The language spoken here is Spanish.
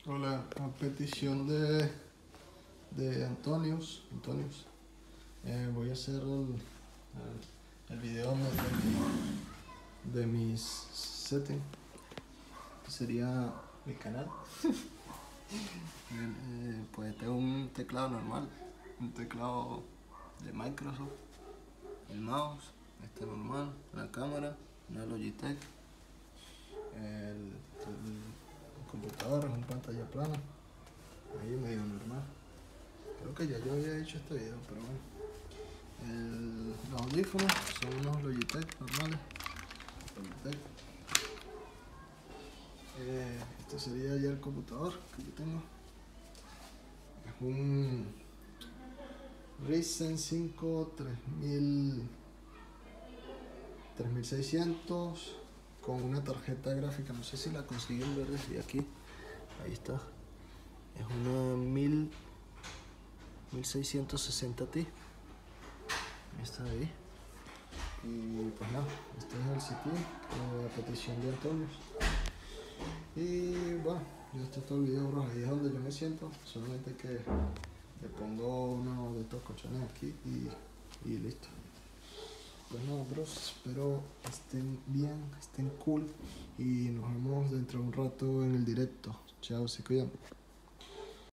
Hola, a petición de Antonius, voy a hacer el video de mis settings, que sería mi canal. Pues tengo un teclado normal, un teclado de Microsoft, el mouse, normal, la cámara, una Logitech, el computador es un pantalla plana, ahí medio normal. Creo que ya yo había hecho este video, pero bueno. Los audífonos son unos Logitech normales. Logitech. Este sería ya el computador que yo tengo. Es un Ryzen 5 3600 con una tarjeta gráfica, no sé si la consiguen ver desde aquí. Ahí está. Es una 1660 Ti. Está ahí. Y pues nada, este es el sitio a petición de Antonio. Y bueno, yo este es todo el video, bro. Ahí es donde yo me siento. Solamente que le pongo uno de estos colchones aquí y listo. Pues nada, bros, espero estén bien, estén cool. Y nos vemos dentro de un rato en el directo. Chao, se cuidan.